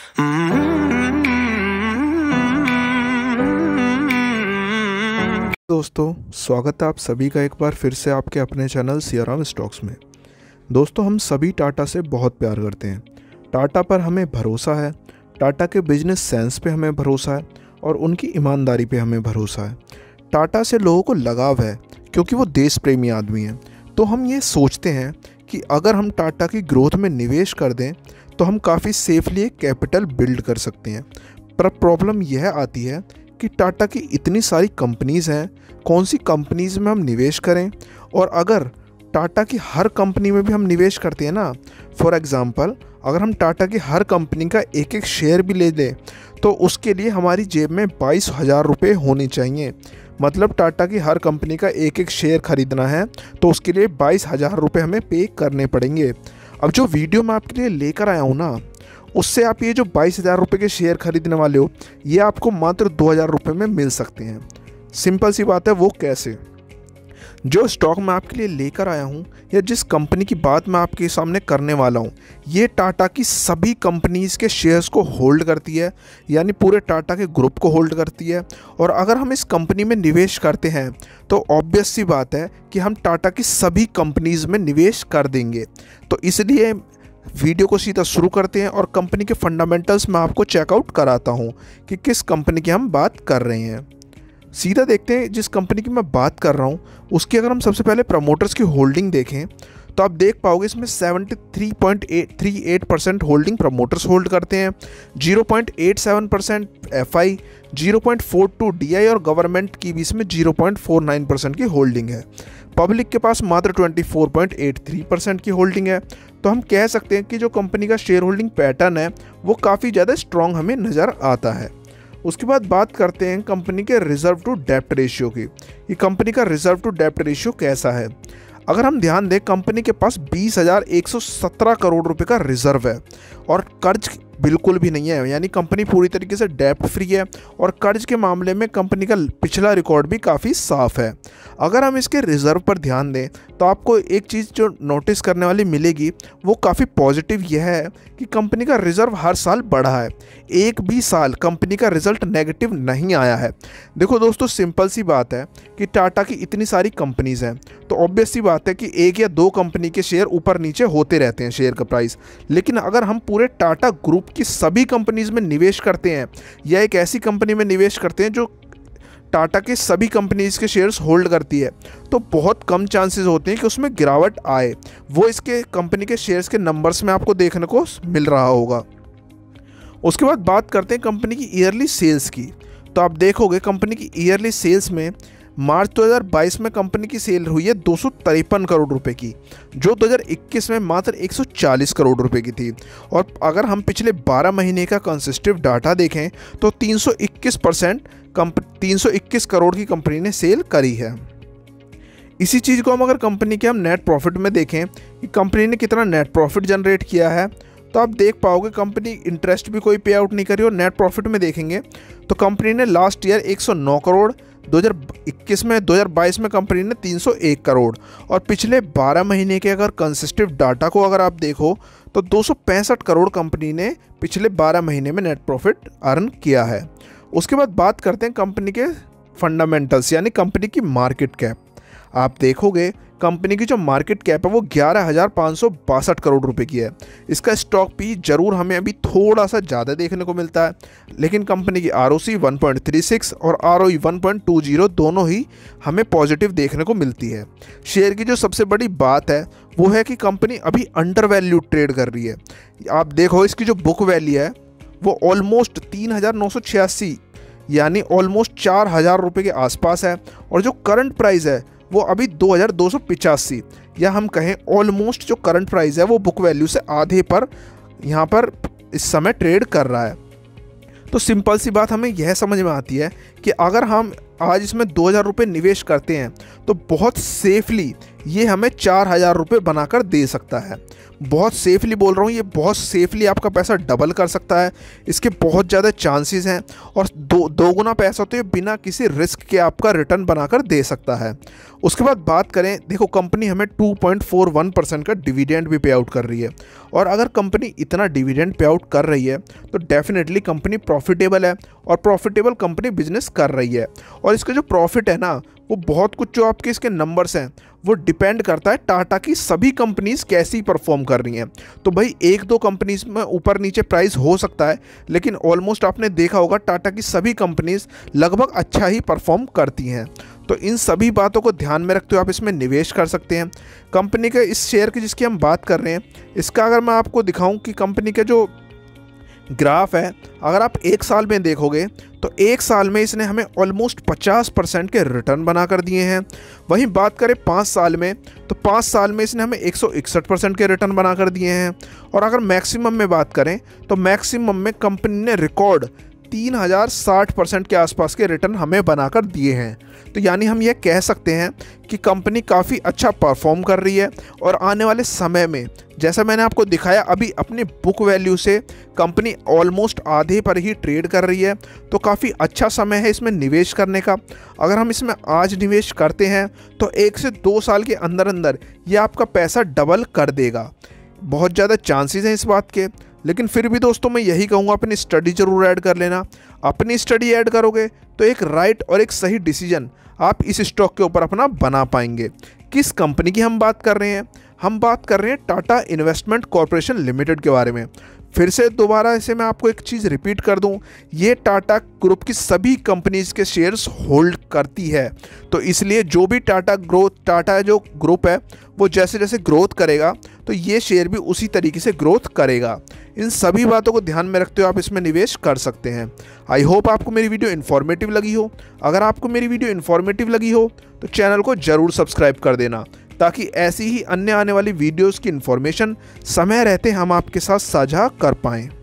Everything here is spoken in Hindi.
दोस्तों, स्वागत है आप सभी का एक बार फिर से आपके अपने चैनल सियाराम स्टॉक्स में। दोस्तों, हम सभी टाटा से बहुत प्यार करते हैं। टाटा पर हमें भरोसा है, टाटा के बिजनेस सेंस पे हमें भरोसा है और उनकी ईमानदारी पे हमें भरोसा है। टाटा से लोगों को लगाव है क्योंकि वो देश प्रेमी आदमी हैं। तो हम ये सोचते हैं कि अगर हम टाटा की ग्रोथ में निवेश कर दें तो हम काफ़ी सेफली एक कैपिटल बिल्ड कर सकते हैं। पर प्रॉब्लम यह आती है कि टाटा की इतनी सारी कंपनीज़ हैं, कौन सी कंपनीज़ में हम निवेश करें। और अगर टाटा की हर कंपनी में भी हम निवेश करते हैं ना, फॉर एग्ज़ाम्पल अगर हम टाटा की हर कंपनी का एक एक शेयर भी ले लें तो उसके लिए हमारी जेब में 22,000 रुपये होने चाहिए। मतलब टाटा की हर कंपनी का एक एक शेयर ख़रीदना है तो उसके लिए 22,000 रुपये हमें पे करने पड़ेंगे। अब जो वीडियो मैं आपके लिए लेकर आया हूँ ना, उससे आप ये जो 22,000 रुपये के शेयर खरीदने वाले हो, ये आपको मात्र 2,000 रुपये में मिल सकते हैं। सिंपल सी बात है। वो कैसे? जो स्टॉक मैं आपके लिए लेकर आया हूँ या जिस कंपनी की बात मैं आपके सामने करने वाला हूँ, ये टाटा की सभी कंपनीज़ के शेयर्स को होल्ड करती है, यानी पूरे टाटा के ग्रुप को होल्ड करती है। और अगर हम इस कंपनी में निवेश करते हैं तो ऑब्वियस सी बात है कि हम टाटा की सभी कंपनीज़ में निवेश कर देंगे। तो इसलिए वीडियो को सीधा शुरू करते हैं और कंपनी के फंडामेंटल्स मैं आपको चेकआउट कराता हूं कि किस कंपनी की हम बात कर रहे हैं। सीधा देखते हैं जिस कंपनी की मैं बात कर रहा हूं उसकी अगर हम सबसे पहले प्रमोटर्स की होल्डिंग देखें तो आप देख पाओगे इसमें 73.38% होल्डिंग प्रमोटर्स होल्ड करते हैं, 0.87% एफआई, 0.42 डीआई और गवर्नमेंट की भी इसमें 0.49% की होल्डिंग है। पब्लिक के पास मात्र 24.83% की होल्डिंग है। तो हम कह सकते हैं कि जो कंपनी का शेयर होल्डिंग पैटर्न है वो काफ़ी ज़्यादा स्ट्रॉन्ग हमें नज़र आता है। उसके बाद बात करते हैं कंपनी के रिजर्व टू डेप्ट रेशियो की। ये कंपनी का रिजर्व टू डेप्ट रेशियो कैसा है? अगर हम ध्यान दें, कंपनी के पास 20,117 करोड़ रुपए का रिजर्व है और कर्ज बिल्कुल भी नहीं है, यानी कंपनी पूरी तरीके से डेप्ट फ्री है। और कर्ज के मामले में कंपनी का पिछला रिकॉर्ड भी काफ़ी साफ है। अगर हम इसके रिजर्व पर ध्यान दें तो आपको एक चीज़ जो नोटिस करने वाली मिलेगी वो काफ़ी पॉजिटिव यह है कि कंपनी का रिजर्व हर साल बढ़ा है। एक भी साल कंपनी का रिजल्ट नेगेटिव नहीं आया है। देखो दोस्तों, सिंपल सी बात है कि टाटा की इतनी सारी कंपनीज़ हैं तो ऑब्वियस सी बात है कि एक या दो कंपनी के शेयर ऊपर नीचे होते रहते हैं शेयर का प्राइस। लेकिन अगर हम पूरे टाटा ग्रुप की सभी कंपनीज में निवेश करते हैं या एक ऐसी कंपनी में निवेश करते हैं जो टाटा के सभी कंपनीज के शेयर्स होल्ड करती है, तो बहुत कम चांसेस होते हैं कि उसमें गिरावट आए। वो इसके कंपनी के शेयर्स के नंबर्स में आपको देखने को मिल रहा होगा। उसके बाद बात करते हैं कंपनी की ईयरली सेल्स की। तो आप देखोगे कंपनी की ईयरली सेल्स में मार्च 2022 में कंपनी की सेल हुई है 253 करोड़ रुपए की, जो 2021 में मात्र 140 करोड़ रुपए की थी। और अगर हम पिछले 12 महीने का कंसिस्टिव डाटा देखें तो 321 करोड़ की कंपनी ने सेल करी है। इसी चीज़ को हम अगर कंपनी के हम नेट प्रॉफिट में देखें कि कंपनी ने कितना नेट प्रॉफिट जनरेट किया है, तो आप देख पाओगे कंपनी इंटरेस्ट भी कोई पे आउट नहीं करी। और नेट प्रॉफिट में देखेंगे तो कंपनी ने लास्ट ईयर 109 करोड़, 2021 में 2022 में कंपनी ने 301 करोड़ और पिछले 12 महीने के अगर कंसिस्टिव डाटा को अगर आप देखो तो 265 करोड़ कंपनी ने पिछले 12 महीने में नेट प्रॉफिट अर्न किया है। उसके बाद बात करते हैं कंपनी के फंडामेंटल्स, यानी कंपनी की मार्केट कैप। आप देखोगे कंपनी की जो मार्केट कैप है वो 11,562 करोड़ रुपए की है। इसका स्टॉक पी जरूर हमें अभी थोड़ा सा ज़्यादा देखने को मिलता है, लेकिन कंपनी की ROC 1.36 और ROE 1.20 दोनों ही हमें पॉजिटिव देखने को मिलती है। शेयर की जो सबसे बड़ी बात है वो है कि कंपनी अभी अंडर वैल्यू ट्रेड कर रही है। आप देखो इसकी जो बुक वैल्यू है वो ऑलमोस्ट 3,986 यानी ऑलमोस्ट 4,000 रुपये के आसपास है। और जो करंट प्राइस है वो अभी 2,285, या हम कहें ऑलमोस्ट जो करंट प्राइस है वो बुक वैल्यू से आधे पर यहाँ पर इस समय ट्रेड कर रहा है। तो सिंपल सी बात हमें यह समझ में आती है कि अगर हम आज इसमें 2,000 रुपये निवेश करते हैं तो बहुत सेफली ये हमें 4,000 रुपये बनाकर दे सकता है। बहुत सेफली बोल रहा हूँ, ये बहुत सेफली आपका पैसा डबल कर सकता है। इसके बहुत ज़्यादा चांसेस हैं और दो गुना पैसा तो ये बिना किसी रिस्क के आपका रिटर्न बनाकर दे सकता है। उसके बाद बात करें, देखो कंपनी हमें 2.41% का डिविडेंड भी पे आउट कर रही है, और अगर कंपनी इतना डिविडेंड पे आउट कर रही है तो डेफिनेटली कंपनी प्रॉफिटेबल है और प्रॉफिटेबल कंपनी बिजनेस कर रही है। और इसका जो प्रॉफिट है ना, वो बहुत कुछ जो आपके इसके नंबर्स हैं वो डिपेंड करता है टाटा की सभी कंपनीज़ कैसी परफॉर्म कर रही हैं। तो भाई एक दो कंपनीज़ में ऊपर नीचे प्राइस हो सकता है, लेकिन ऑलमोस्ट आपने देखा होगा टाटा की सभी कंपनीज़ लगभग अच्छा ही परफॉर्म करती हैं। तो इन सभी बातों को ध्यान में रखते हुए आप इसमें निवेश कर सकते हैं। कंपनी के इस शेयर की जिसकी हम बात कर रहे हैं, इसका अगर मैं आपको दिखाऊं कि कंपनी के जो ग्राफ है, अगर आप एक साल में देखोगे तो एक साल में इसने हमें ऑलमोस्ट 50% के रिटर्न बना कर दिए हैं। वहीं बात करें 5 साल में, तो 5 साल में इसने हमें 161% के रिटर्न बना कर दिए हैं। और अगर मैक्सिमम में बात करें तो मैक्सिमम में कंपनी ने रिकॉर्ड 3060% के आसपास के रिटर्न हमें बनाकर दिए हैं। तो यानी हम ये कह सकते हैं कि कंपनी काफ़ी अच्छा परफॉर्म कर रही है और आने वाले समय में, जैसा मैंने आपको दिखाया, अभी अपनी बुक वैल्यू से कंपनी ऑलमोस्ट आधे पर ही ट्रेड कर रही है। तो काफ़ी अच्छा समय है इसमें निवेश करने का। अगर हम इसमें आज निवेश करते हैं तो 1 से 2 साल के अंदर अंदर ये आपका पैसा डबल कर देगा। बहुत ज़्यादा चांसेस हैं इस बात के, लेकिन फिर भी दोस्तों मैं यही कहूँगा, अपनी स्टडी ज़रूर ऐड कर लेना। अपनी स्टडी ऐड करोगे तो एक राइट और एक सही डिसीजन आप इस स्टॉक के ऊपर अपना बना पाएंगे। किस कंपनी की हम बात कर रहे हैं? हम बात कर रहे हैं टाटा इन्वेस्टमेंट कॉरपोरेशन लिमिटेड के बारे में। फिर से दोबारा इसे मैं आपको एक चीज़ रिपीट कर दूं, ये टाटा ग्रुप की सभी कंपनीज़ के शेयर्स होल्ड करती है। तो इसलिए जो भी टाटा जो ग्रुप है वो जैसे जैसे ग्रोथ करेगा तो ये शेयर भी उसी तरीके से ग्रोथ करेगा। इन सभी बातों को ध्यान में रखते हुए आप इसमें निवेश कर सकते हैं। आई होप आपको मेरी वीडियो इन्फॉर्मेटिव लगी हो। अगर आपको मेरी वीडियो इन्फॉर्मेटिव लगी हो तो चैनल को ज़रूर सब्सक्राइब कर देना, ताकि ऐसी ही अन्य आने वाली वीडियोस की इन्फॉर्मेशन समय रहते हम आपके साथ साझा कर पाएँ।